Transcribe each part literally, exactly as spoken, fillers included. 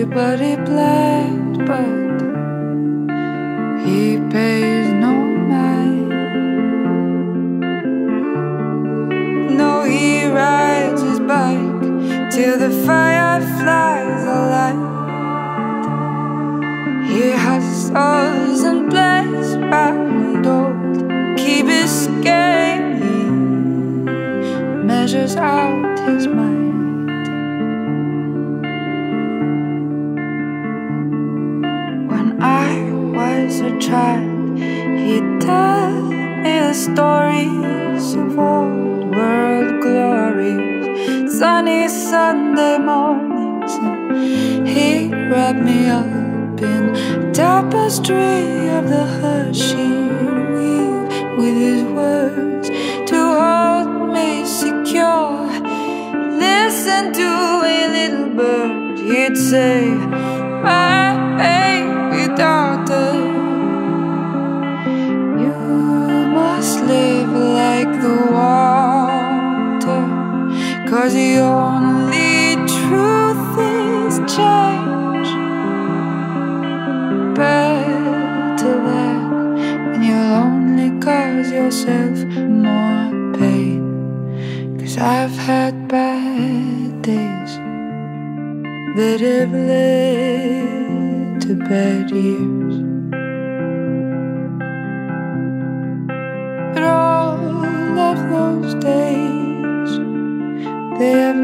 buddy black, but he pays no mind. No, he rides his bike till the fireflies are light. He hustles and plays round old, keep escape. He measures out his mind. When I was a child, he'd tell me the stories of old world glories, sunny Sunday mornings, and he'd wrap me up in tapestry of the hush he'd weave with his words to hold me secure. Listen to a little bird, he'd say, my baby daughter, you must live like the water, 'cause the only truth is change. Better that when you're lonely, cause yourself more pain. 'Cause I've had bad days that have led to bad years, but all of those days, they have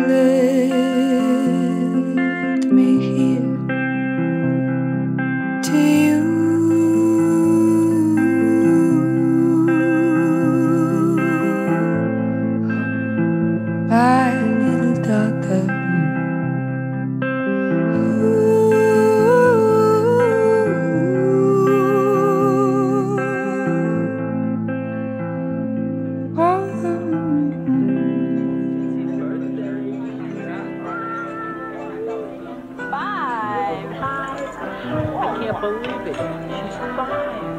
led me here to you. My little daughter, Five. Hi. I can't believe it. She's five.